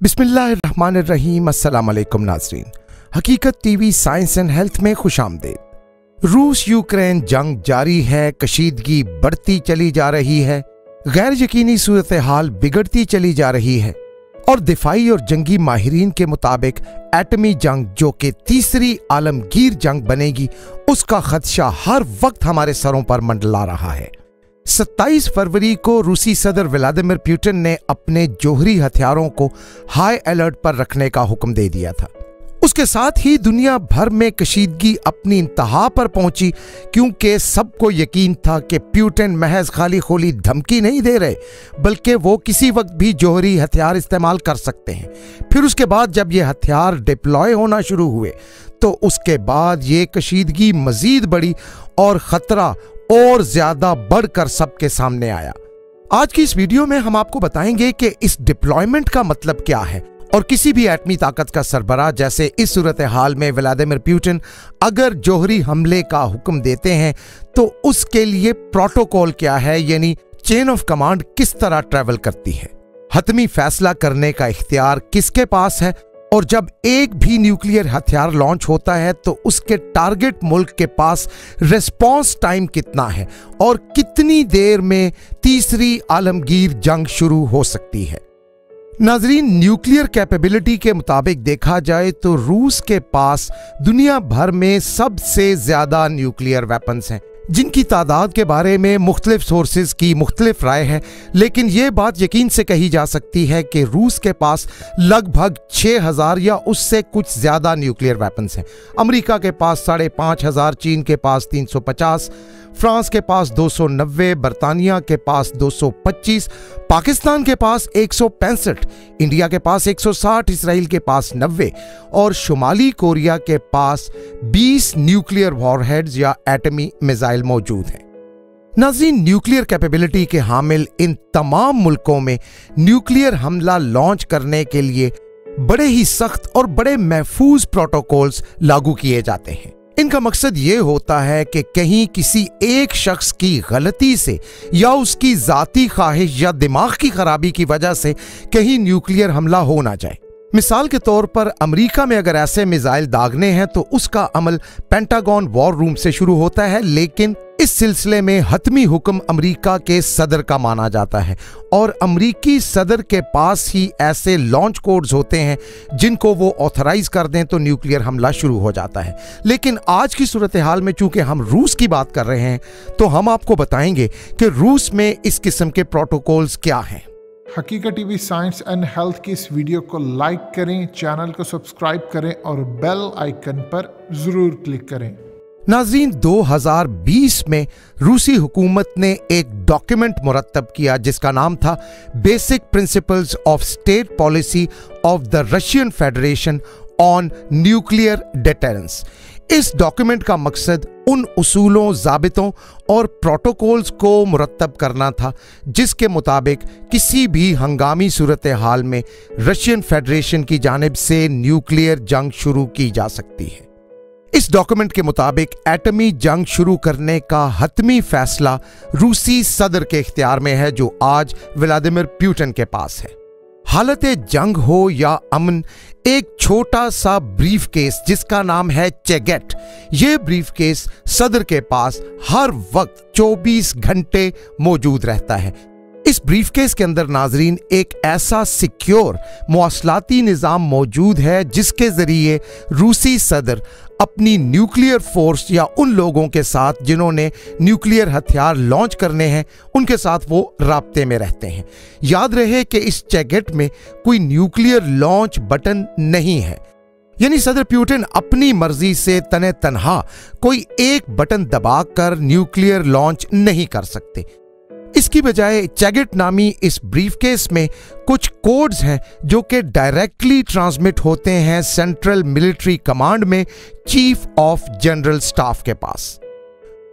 बिस्मिल्लाहिर्रहमानिर्रहीम। अस्सलाम वालेकुम नाज़रीन, हकीकत टीवी साइंस एंड हेल्थ में खुशामदीद। रूस यूक्रेन जंग जारी है, कशीदगी बढ़ती चली जा रही है, गैर यकीनी सूरत हाल बिगड़ती चली जा रही है और दिफाई और जंगी माहिरीन के मुताबिक एटमी जंग जो कि तीसरी आलमगीर जंग बनेगी, उसका खदशा हर वक्त हमारे सरों पर मंडला रहा है। 27 फरवरी को रूसी सदर व्लादिमीर पुतिन ने अपने जोहरी हथियारों को हाई अलर्ट पर रखने का हुक्म दे दिया था। उसके साथ ही दुनिया भर में कशीदगी अपनी इंतहा पर पहुंची, क्योंकि सबको यकीन था कि पुतिन महज खाली खोली धमकी नहीं दे रहे, बल्कि वो किसी वक्त भी जोहरी हथियार इस्तेमाल कर सकते हैं। फिर उसके बाद जब ये हथियार डिप्लॉय होना शुरू हुए तो उसके बाद ये कशीदगी मजीद बढ़ी और खतरा और ज्यादा बढ़कर सबके सामने आया। आज की इस वीडियो में हम आपको बताएंगे कि इस डिप्लॉयमेंट का मतलब क्या है और किसी भी एटमी ताकत का सरबराह जैसे इस सूरत हाल में व्लादिमीर पुतिन अगर जोहरी हमले का हुक्म देते हैं तो उसके लिए प्रोटोकॉल क्या है, यानी चेन ऑफ कमांड किस तरह ट्रैवल करती है, हतमी फैसला करने का इख्तियार किसके पास है, और जब एक भी न्यूक्लियर हथियार लॉन्च होता है तो उसके टारगेट मुल्क के पास रिस्पॉन्स टाइम कितना है और कितनी देर में तीसरी आलमगीर जंग शुरू हो सकती है। नाजरीन, न्यूक्लियर कैपेबिलिटी के मुताबिक देखा जाए तो रूस के पास दुनिया भर में सबसे ज्यादा न्यूक्लियर वेपन्स हैं, जिनकी तादाद के बारे में मुख्तलिफ सोर्सेज की मुख्तलिफ राय है, लेकिन यह बात यकीन से कही जा सकती है कि रूस के पास लगभग 6000 या उससे कुछ ज्यादा न्यूक्लियर वेपन्स हैं। अमेरिका के पास 5500, चीन के पास 350, फ्रांस के पास 290, बरतानिया के पास 225, पाकिस्तान के पास 165, इंडिया के पास 160, इसराइल के पास 90 और शुमाली कोरिया के पास 20 न्यूक्लियर वॉरहेड्स या एटमी मिसाइल मौजूद हैं। नाज़रीन, न्यूक्लियर कैपेबिलिटी के हामिल इन तमाम मुल्कों में न्यूक्लियर हमला लॉन्च करने के लिए बड़े ही सख्त और बड़े महफूज प्रोटोकॉल्स लागू किए जाते हैं। इनका मकसद ये होता है कि कहीं किसी एक शख्स की गलती से या उसकी जाती ख्वाहिश या दिमाग की खराबी की वजह से कहीं न्यूक्लियर हमला हो ना जाए। मिसाल के तौर पर अमेरिका में अगर ऐसे मिसाइल दागने हैं तो उसका अमल पेंटागन वॉर रूम से शुरू होता है, लेकिन इस सिलसिले में हतमी हुक्म अमेरिका के सदर का माना जाता है और अमेरिकी सदर के पास ही ऐसे लॉन्च कोड्स होते हैं जिनको वो ऑथराइज कर दें तो न्यूक्लियर हमला शुरू हो जाता है। लेकिन आज की सूरत हाल में चूंकि हम रूस की बात कर रहे हैं तो हम आपको बताएंगे कि रूस में इस किस्म के प्रोटोकॉल्स क्या हैं। हकीकत टीवी साइंस एंड हेल्थ की इस वीडियो को लाइक करें, चैनल को सब्सक्राइब करें और बेल आइकन पर जरूर क्लिक करें। नाज़रीन, 2020 में रूसी हुकूमत ने एक डॉक्यूमेंट मुरत्तब किया जिसका नाम था basic principles of state policy of the Russian federation on nuclear deterrence. इस डॉक्यूमेंट का मकसद उन उसूलों, ज़ाबितों और प्रोटोकॉल्स को मुरत्तब करना था जिसके मुताबिक किसी भी हंगामी सूरत हाल में रशियन फेडरेशन की जानिब से न्यूक्लियर जंग शुरू की जा सकती है। इस डॉक्यूमेंट के मुताबिक एटमी जंग शुरू करने का हतमी फैसला रूसी सदर के इख्तियार में है, जो आज व्लादिमीर पुतिन के पास है। हालत जंग हो या अमन, एक छोटा सा ब्रीफ केस जिसका नाम है चेगेट, यह ब्रीफ केस सदर के पास हर वक्त 24 घंटे मौजूद रहता है। इस ब्रीफ केस के अंदर नाजरीन एक ऐसा सिक्योर मवासलाती निज़ाम मौजूद है जिसके जरिए रूसी सदर अपनी न्यूक्लियर फोर्स या उन लोगों के साथ जिन्होंने न्यूक्लियर हथियार लॉन्च करने हैं उनके साथ वो राब्ते में रहते हैं। याद रहे कि इस चेगेट में कोई न्यूक्लियर लॉन्च बटन नहीं है, यानी सदर पुतिन अपनी मर्जी से तने तनहा कोई एक बटन दबाकर न्यूक्लियर लॉन्च नहीं कर सकते। इसकी बजाय चेगेट नामी इस ब्रीफकेस में कुछ कोड्स हैं जो कि डायरेक्टली ट्रांसमिट होते हैं सेंट्रल मिलिट्री कमांड में चीफ ऑफ जनरल स्टाफ के पास।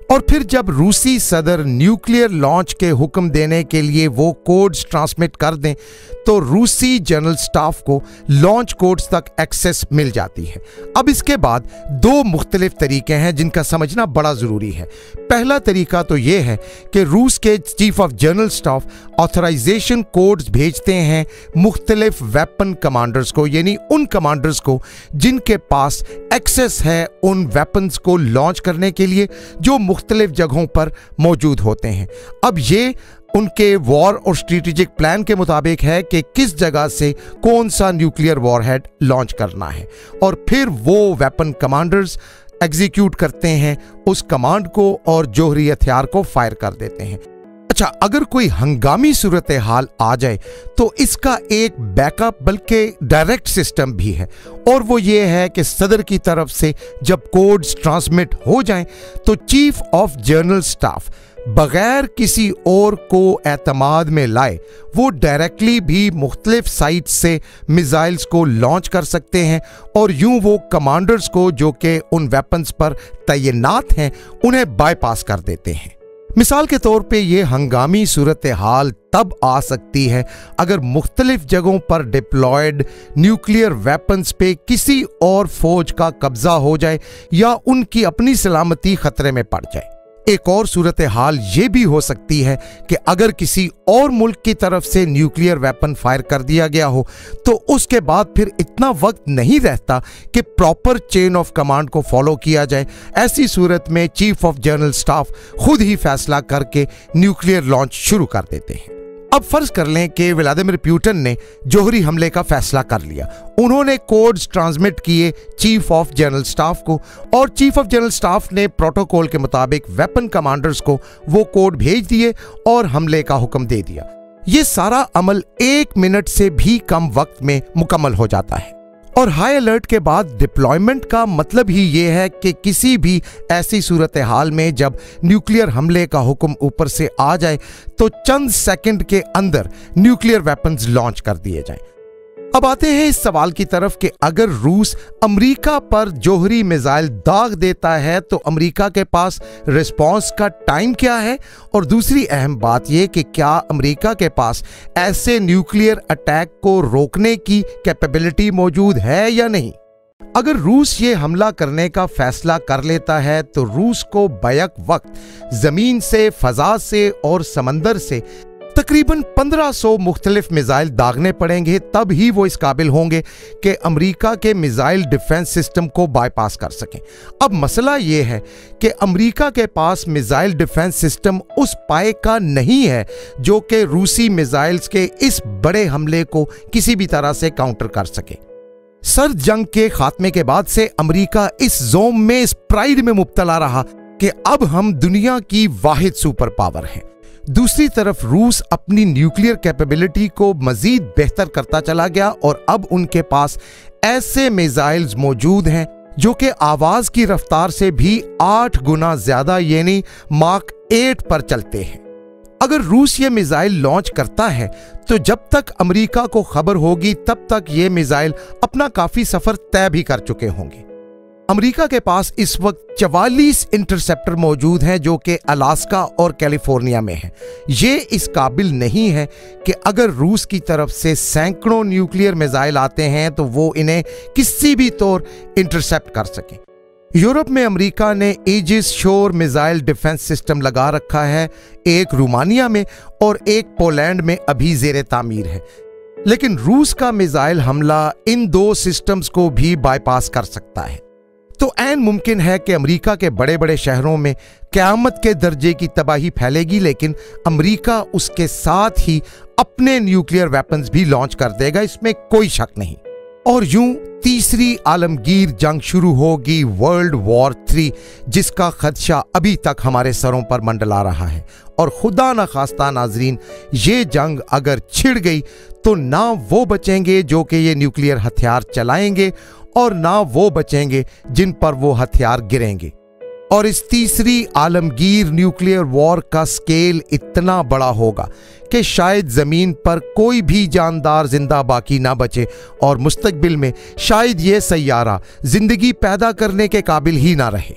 और फिर जब रूसी सदर न्यूक्लियर लॉन्च के हुक्म देने के लिए वो कोड्स ट्रांसमिट कर दें तो रूसी जनरल स्टाफ को लॉन्च कोड्स तक एक्सेस मिल जाती है। अब इसके बाद दो मुख्तलिफ तरीके हैं जिनका समझना बड़ा ज़रूरी है। पहला तरीका तो ये है कि रूस के chief of general staff authorization codes भेजते हैं मुख्तलिफ वेपन कमांडर्स को, यानी उन कमांडर्स को जिनके पास एक्सेस है उन वेपन्स को लॉन्च करने के लिए जो मुख्तलिफ जगहों पर मौजूद होते हैं। अब ये उनके वॉर और स्ट्रेटेजिक प्लान के मुताबिक है कि किस जगह से कौन सा न्यूक्लियर वॉरहेड लॉन्च करना है, और फिर वो वेपन कमांडर्स एग्जीक्यूट करते हैं उस कमांड को और जोहरी हथियार को फायर कर देते हैं। अच्छा, अगर कोई हंगामी सूरत हाल आ जाए तो इसका एक बैकअप बल्कि डायरेक्ट सिस्टम भी है, और वो ये है कि सदर की तरफ से जब कोड्स ट्रांसमिट हो जाएं तो चीफ ऑफ जनरल स्टाफ बगैर किसी और को एतमाद में लाए वो डायरेक्टली भी मुख्तलिफ साइट्स से मिसाइल्स को लॉन्च कर सकते हैं, और यूं वो कमांडर्स को जो कि उन वेपन्स पर तैनात हैं उन्हें बाईपास कर देते हैं। मिसाल के तौर पे ये हंगामी सूरत हाल तब आ सकती है अगर मुख्तलिफ जगहों पर डिप्लॉयड न्यूक्लियर वेपन्स पे किसी और फौज का कब्जा हो जाए या उनकी अपनी सलामती खतरे में पड़ जाए। एक और सूरत हाल ये भी हो सकती है कि अगर किसी और मुल्क की तरफ से न्यूक्लियर वेपन फायर कर दिया गया हो तो उसके बाद फिर इतना वक्त नहीं रहता कि प्रॉपर चेन ऑफ कमांड को फॉलो किया जाए। ऐसी सूरत में चीफ ऑफ जनरल स्टाफ खुद ही फैसला करके न्यूक्लियर लॉन्च शुरू कर देते हैं। अब फर्ज कर लें कि व्लादिमीर पुतिन ने जोहरी हमले का फैसला कर लिया। उन्होंने कोड्स ट्रांसमिट किए चीफ ऑफ जनरल स्टाफ को, और चीफ ऑफ जनरल स्टाफ ने प्रोटोकॉल के मुताबिक वेपन कमांडर्स को वो कोड भेज दिए और हमले का हुक्म दे दिया। ये सारा अमल 1 मिनट से भी कम वक्त में मुकम्मल हो जाता है। और हाई अलर्ट के बाद डिप्लॉयमेंट का मतलब ही ये है कि किसी भी ऐसी सूरत हाल में जब न्यूक्लियर हमले का हुक्म ऊपर से आ जाए तो चंद सेकंड के अंदर न्यूक्लियर वेपन्स लॉन्च कर दिए जाएं। अब आते हैं इस सवाल की तरफ कि अगर रूस अमेरिका पर जोहरी मिसाइल दाग देता है तो अमेरिका के पास रिस्पांस का टाइम क्या है, और दूसरी अहम बात यह कि क्या अमेरिका के पास ऐसे न्यूक्लियर अटैक को रोकने की कैपेबिलिटी मौजूद है या नहीं। अगर रूस ये हमला करने का फैसला कर लेता है तो रूस को बैक वक्त जमीन से, फजा से और समंदर से तकरीबन 1500 मुख्तलिफ मिसाइल दागने पड़ेंगे, तब ही वो इस काबिल होंगे कि अमेरिका के मिसाइल डिफेंस सिस्टम को बाईपास कर सकें। अब मसला ये है कि अमेरिका के पास मिसाइल डिफेंस सिस्टम उस पाए का नहीं है जो कि रूसी मिसाइल्स के इस बड़े हमले को किसी भी तरह से काउंटर कर सके। सर्द जंग के खात्मे के बाद से अमेरिका इस जोम में, इस प्राइड में मुब्तला रहा कि अब हम दुनिया की वाहिद सुपर पावर हैं। दूसरी तरफ रूस अपनी न्यूक्लियर कैपेबिलिटी को मजीद बेहतर करता चला गया और अब उनके पास ऐसे मिसाइल्स मौजूद हैं जो कि आवाज की रफ्तार से भी 8 गुना ज्यादा यानी माक 8 पर चलते हैं। अगर रूस ये मिसाइल लॉन्च करता है तो जब तक अमेरिका को खबर होगी तब तक ये मिसाइल अपना काफी सफर तय भी कर चुके होंगे। अमेरिका के पास इस वक्त 44 इंटरसेप्टर मौजूद हैं जो कि अलास्का और कैलिफोर्निया में हैं। ये इस काबिल नहीं है कि अगर रूस की तरफ से सैकड़ों न्यूक्लियर मिसाइल आते हैं तो वो इन्हें किसी भी तौर इंटरसेप्ट कर सकें। यूरोप में अमेरिका ने ईजिस शोर मिसाइल डिफेंस सिस्टम लगा रखा है, एक रोमानिया में और एक पोलैंड में अभी जेर तामीर है, लेकिन रूस का मिसाइल हमला इन 2 सिस्टम्स को भी बाईपास कर सकता है। तो ऐन मुमकिन है कि अमेरिका के बड़े बड़े शहरों में क़यामत के दर्जे की तबाही फैलेगी, लेकिन अमेरिका उसके साथ ही अपने न्यूक्लियर वेपन्स भी लॉन्च कर देगा, इसमें कोई शक नहीं। और यूं तीसरी आलमगीर जंग शुरू होगी, वर्ल्ड वॉर 3, जिसका खदशा अभी तक हमारे सरों पर मंडला रहा है। और खुदा न खास्ता नाजरीन, ये जंग अगर छिड़ गई तो ना वो बचेंगे जो कि ये न्यूक्लियर हथियार चलाएंगे और ना वो बचेंगे जिन पर वो हथियार गिरेंगे। और इस तीसरी आलमगीर न्यूक्लियर वॉर का स्केल इतना बड़ा होगा कि शायद ज़मीन पर कोई भी जानदार जिंदा बाकी ना बचे और मुस्तकबिल में शायद ये सैयारा जिंदगी पैदा करने के काबिल ही ना रहे।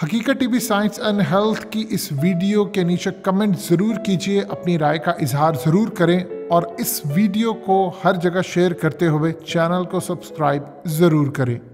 हकीकत टीवी साइंस एंड हेल्थ की इस वीडियो के नीचे कमेंट ज़रूर कीजिए, अपनी राय का इजहार ज़रूर करें और इस वीडियो को हर जगह शेयर करते हुए चैनल को सब्सक्राइब ज़रूर करें।